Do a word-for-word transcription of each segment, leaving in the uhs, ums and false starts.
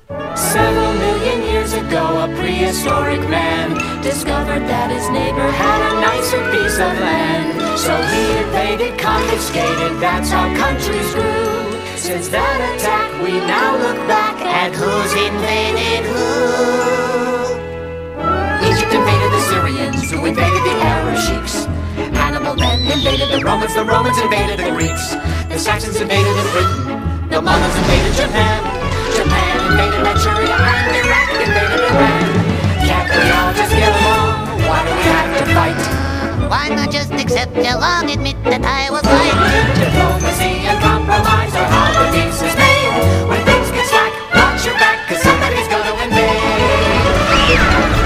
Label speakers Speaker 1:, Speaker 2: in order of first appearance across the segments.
Speaker 1: Several million years ago, a prehistoric man discovered that his neighbor had a nicer piece of land. So he invaded, confiscated, that's how countries grew. Since that attack, we now look back at who's invaded who. Egypt invaded the Syrians, who invaded the Arab sheiks. Hannibal then invaded the Romans, the Romans invaded the Greeks. The Saxons invaded Britain, the Mongols invaded Japan. Japan invaded Manchuria, and Iraq invaded Iran. Can't we all just get along? Why do we have to fight?
Speaker 2: Why not just accept along, admit that I was right?
Speaker 1: Diplomacy and compromise are how the peace is made. When things get slack, watch your back, cause somebody's gonna invade.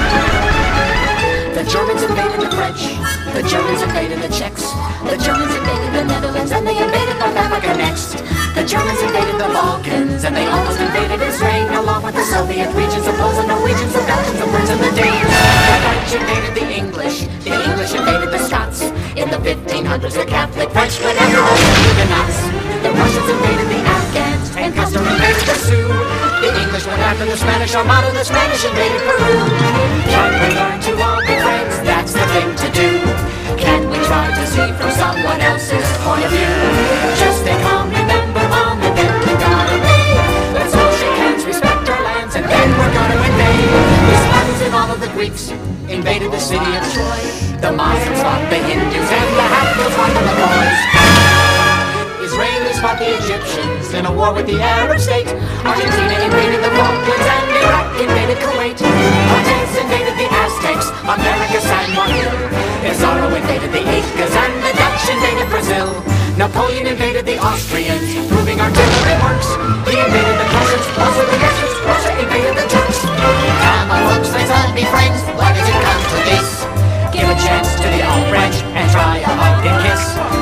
Speaker 1: The Germans invaded the French, the Germans invaded the Czechs, the Germans invaded the Netherlands, and they invaded North Africa next. The Germans invaded the Balkans, and they almost invaded Israel, along with the Soviet regions of Poles and Norwegians, the Belgians, the Brits, and the Danes. The French invaded the English, the English invaded the Scots. In the fifteen hundreds, the Catholic French went everywhere through the knots. The Russians invaded the Afghans, and Castro invaded the Sioux. The English went after the Spanish Armada, the Spanish invaded Peru. Can we learn to all be friends? That's the thing to do. Can we try to see from someone else's point of view? Just stay calm, remember mom, and then we gotta leave. Let's all shake hands, respect our lands, and then we're gonna invade. The Spartans and all of the Greeks invaded the city of Troy. The Muslims fought the Hindus, and the Hatfields fought the Boys. Israelis fought the Egyptians in a war with the Arab state. Argentina invaded the Falklands, and Iraq invaded Kuwait. Cortez invaded the Aztecs, America San Juan. Pizarro invaded the Incas, and the Dutch invaded Brazil. Napoleon invaded the Austrians, proving artillery works. He invaded the Prussians, also the Russians. Russia invaded the Turks. Come on folks, let's all be friends. Why does it come to this? Give a chance to the olive branch and try a hug and kiss.